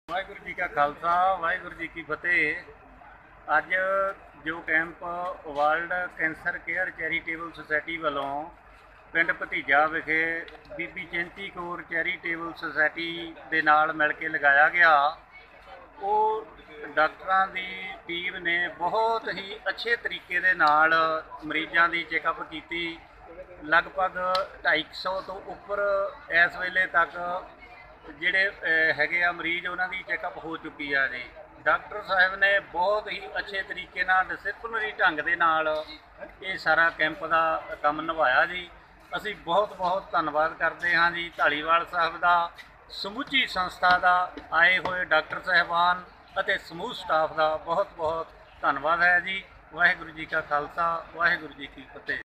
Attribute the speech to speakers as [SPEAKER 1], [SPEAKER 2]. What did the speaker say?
[SPEAKER 1] ਵਾਹਿਗੁਰੂ ਜੀ ਕਾ ਖਾਲਸਾ ਵਾਹਿਗੁਰੂ ਜੀ ਕੀ ਫਤਿਹ। ਅੱਜ ਜੋ camp world cancer care charitable society ਵੱਲੋਂ ਪਿੰਡ ਭਤੀਜਾ ਵਿਖੇ ਬੀਬੀ ਚਿੰਤੀ ਕੌਰ ਚੈਰੀਟੇਬਲ ਸੁਸਾਇਟੀ ਦੇ ਨਾਲ ਮਿਲ ਕੇ ਲਗਾਇਆ ਗਿਆ, ਉਹ ਡਾਕਟਰਾਂ ਦੀ ਟੀਮ ਨੇ ਬਹੁਤ ਹੀ ਅੱਛੇ ਤਰੀਕੇ ਦੇ ਨਾਲ ਮਰੀਜ਼ਾਂ ਦੀ ਚੈੱਕਅਪ ਕੀਤੀ। ਲਗਭਗ 250 ਤੋਂ ਉੱਪਰ ਇਸ ਵੇਲੇ ਤੱਕ ਜਿਹੜੇ ਹੈਗੇ ਆ ਮਰੀਜ਼, ਉਹਨਾਂ ਦੀ ਚੈੱਕਅਪ ਹੋ ਚੁੱਕੀ ਆ ਜੀ। ਡਾਕਟਰ ਸਾਹਿਬ ਨੇ ਬਹੁਤ ਹੀ ਅੱਛੇ ਤਰੀਕੇ ਨਾਲ ਡਿਸਿਪਲਿਨਰੀ ਢੰਗ ਦੇ ਨਾਲ ਇਹ ਸਾਰਾ ਕੈਂਪ ਦਾ ਕੰਮ ਨਿਭਾਇਆ ਜੀ। ਅਸੀਂ ਬਹੁਤ ਬਹੁਤ ਧੰਨਵਾਦ ਕਰਦੇ ਹਾਂ ਜੀ ਢਾਲੀਵਾਲ ਸਾਹਿਬ ਦਾ, ਸਮੁੱਚੀ ਸੰਸਥਾ ਦਾ, ਆਏ ਹੋਏ ਡਾਕਟਰ ਸਾਹਿਬਾਨ ਅਤੇ ਸਮੂਹ ਸਟਾਫ ਦਾ ਬਹੁਤ ਬਹੁਤ ਧੰਨਵਾਦ ਹੈ ਜੀ। ਵਾਹਿਗੁਰੂ ਜੀ ਕਾ ਖਾਲਸਾ ਵਾਹਿਗੁਰੂ ਜੀ ਕੀ ਫਤਿਹ।